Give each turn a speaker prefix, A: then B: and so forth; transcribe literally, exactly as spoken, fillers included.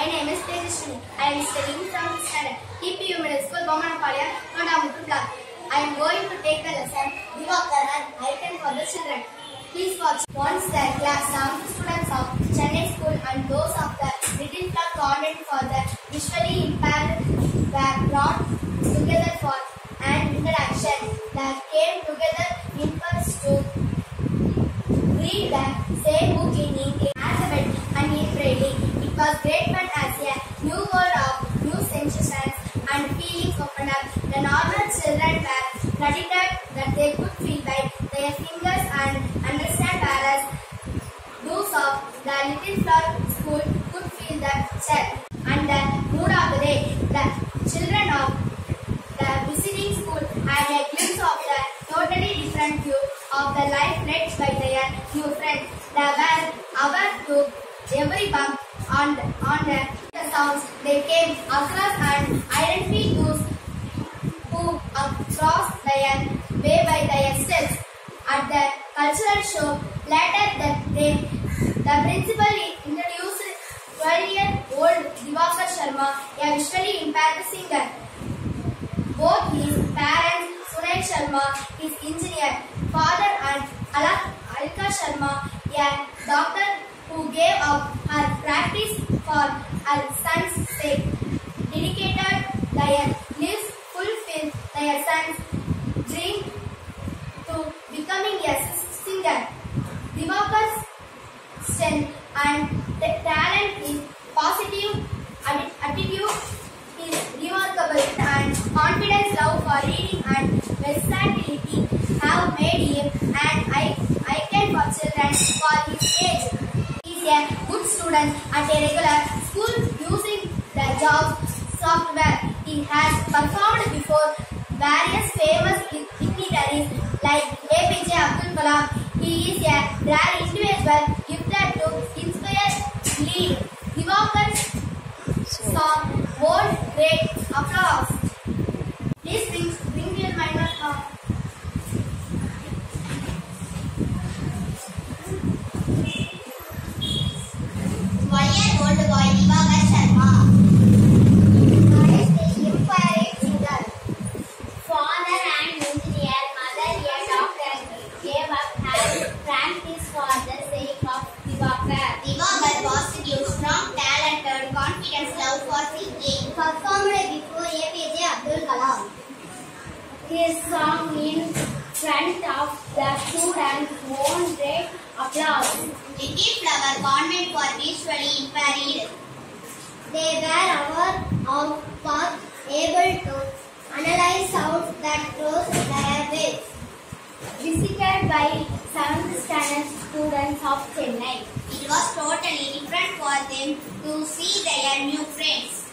A: name is Tejaswini. I am studying from standard T P U Middle School, Bomanapalayam, Nodamuttu class. I am going to take the lesson DIVAKAR and Icon for the children. Please watch. Once the class, some students of Chennai school and those of the Little Flock convent for the visually impaired were brought together for an interaction that came together in purpose to read the same book in English, alphabet and in braille. It was great fun as a new world of new sensations and feelings opened up. The normal children were credited that they could feel by their fingers and understand, whereas those of the Little Flock school could feel the shell and the mood of the day. The children of the visiting school had a glimpse of the totally different view of the life led by their new friends. They were aware to every bump on the, on the, the sounds they came across and identify those who crossed their way by their steps. At the cultural show later that day, the principal introduced twelve-year-old DIVAKAR Sharma, a visually impaired singer. Both his parents, Sunil Sharma, his engineer, father, and Alka Sharma, a doctor who gave up her practice for her son's sake, dedicated their lives, fulfilled their son's dream to becoming a singer. DIVAKAR's strength and talent is positive attitude, his remarkable and confident love for reading and versatility have made him an icon for children for his age. He is a good student at a regular school using the Java software. He has performed before various famous dignitaries like A P J Abdul Kalam. He is a rare individual gifted to inspire, lead. DIVAKAR's song won great applause. Please bring, bring your mind up.
B: One-year-old boy DIVAKAR Sharma. Inspired singer. Father and engineer, mother a doctor, gave up her practice for the sake of DIVAKAR. DIVAKAR positive, strong, talented, confidence, love for singing. Performed before A P J Abdul Kalam. His song in front of the students won great applause. Little Flower Convent for visually impaired. They were aware of paths, able to analyze sounds that cross their waves. Visited by seventh standard students of Chennai. It was totally different for them to see their new friends.